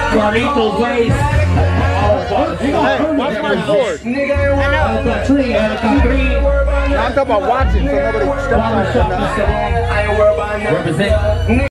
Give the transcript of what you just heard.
Carlitos Ways. Hey, watch my sword. I know. Three. I'm talking about watching, so nobody steps on it. Represent.